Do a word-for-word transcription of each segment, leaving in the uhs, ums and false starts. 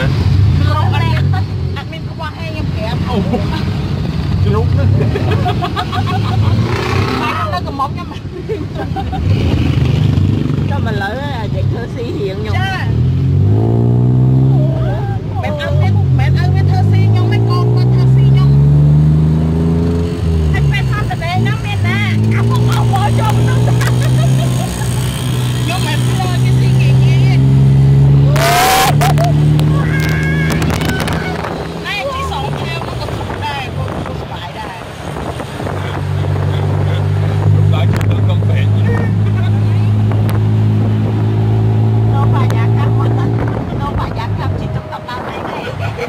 hả? Không có lẽ tất admin có qua hay em kẹp. Cái lúc đó. Mà nó còn một cho mình. Sao mà lỡ để thơ sĩ hiện nhung. Mẹ ăn với mẹ ăn với thơ sĩ nhung mấy con con thơ sĩ nhung. Anh phải thơ từ đây nó mẹ nè. Cảm ơn ông bỏ cho nó. Nhưng mà lo cái gì kì kì. Này chỉ sống theo nó có thuộc đây. Cô có phải đây. Lại chỉ tự công phệ. Nó phải giá cam mất tất. Nó phải giá cam chỉ trong tập nào này này.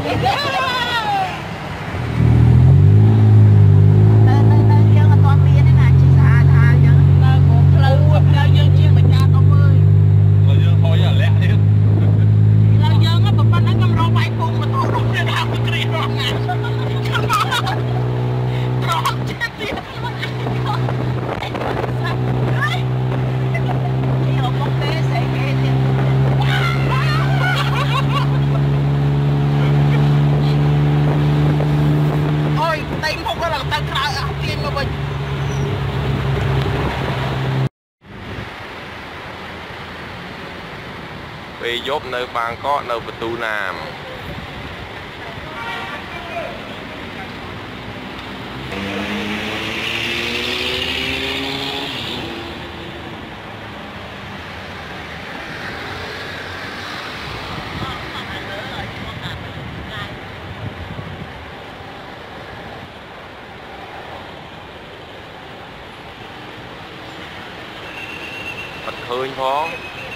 Nên nên nên dân ở toàn miền này nè. Chỉ xa tha dân. Nó cũng lâu lâu dân chiên mình ra ông ơi. Lâu dân thôi là lẹ hết. Lâu dân á, bà bà nó cầm rau bay cung mà tôi không thể nào mà kì rau ngạc. Rau chết tiệt. Đi ở quốc tế sẽ ghê tiệt. Ôi, tay không có là tay khá ở tiên mà mình. Vì dốt nơi bang có nơi vật tu nam. Bật khơi phong.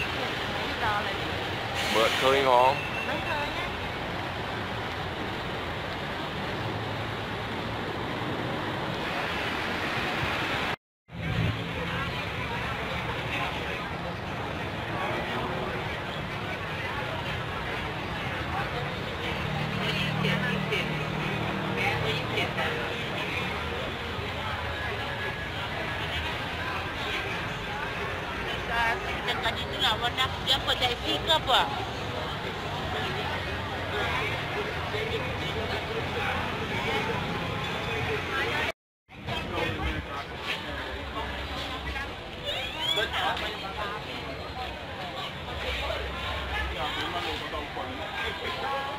Bật khơi phong. Tadi tu lah warna dia apa dari pick up ah. Hãy subscribe cho kênh Ghiền Mì Gõ để không bỏ lỡ những video hấp dẫn.